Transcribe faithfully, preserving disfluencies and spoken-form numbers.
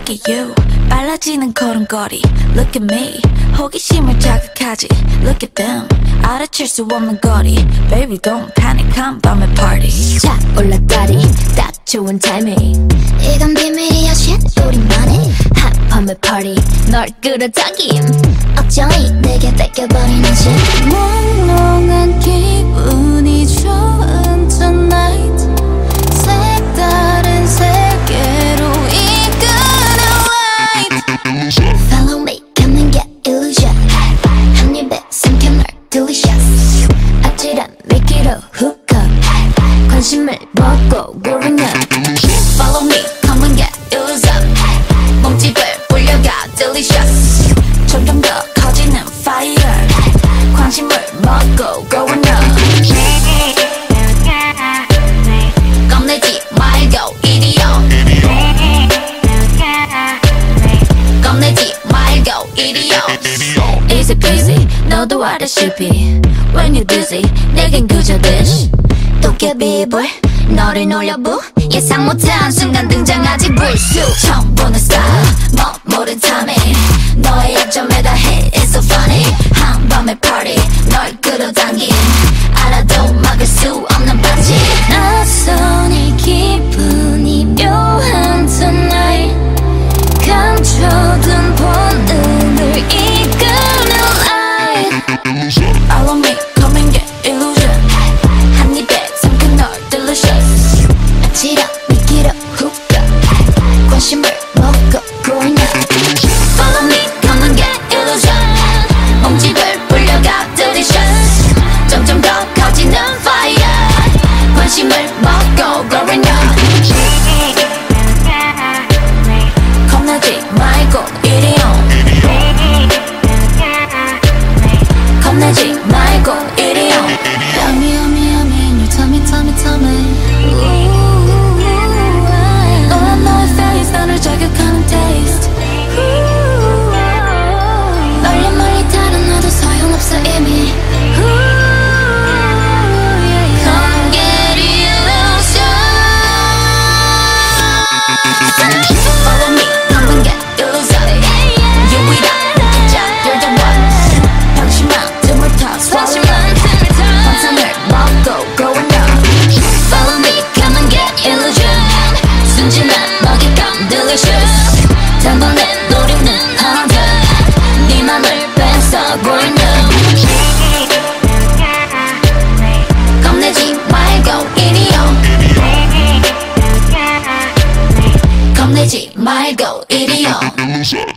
Look at you 빨라지는 걸음걸이 Look at me 호기심을 자극하지 Look at them 알아챌 수 없는 거리 Baby don't panic 한밤의 party 자 올라다리 딱 좋은 타이밍 이건 비밀이야 shit 우리만의 한밤의 party 널 끌어당김 어쩌니 내게 뺏겨버리는지 몽롱한 기분이 좋은 tonight 색다른 세계로 이끄는 light Follow me come and get illusion 한 입에 삼켜 널 delicious 아찔한 미끼로 hook up 관심을 먹고 growing up Follow me come and get illusion 몸집을 불려가 delicious 점점 더 커지는 fire 관심을 먹고 growing up 겁내지 말고 이리요 겁내지 말고 이리요 Easy peasy 너도 알다시피 When you're dizzy 내겐 그저 dish 도깨비불 너를 놀려부 예상 못한 순간 등장하지 불쑥 처음 보는 style 멋모른 timing 너의 약점에 다 hit It's so funny 한밤의 party 널 끌어당긴 알아도 막을 수 없는 반지 낯선 이 기분이 묘한 tonight 감춰둔 본능을 이끄는 light Follow me come and get illusion 한 입에 삼켜 널 delicious 아찔한 미끼로 hook up 관심을 먹고 growing up Follow me come and get illusion 몸집을 불려가 delicious 점점 더 커지는 fire 관심을 먹고 growing up 겁내지 말고 이리요 겁내지 말고 이리요 Yummy yummy yummy in your tummy tummy tummy 너와 너의 face 나를 자극하는 taste 멀리 멀리 다른 너도 소용없어 이미 Come get illusion Follow me come and get illusion You with that you're the one 방심한 틈을 타 swallow 환상을 먹고 growing up Follow me come and get illusion 순진한 먹잇감 delicious 단번에 노리는 hunter 네 맘을 뺏어 growing up 겁내지 말고 이리요 겁내지 말고 이리요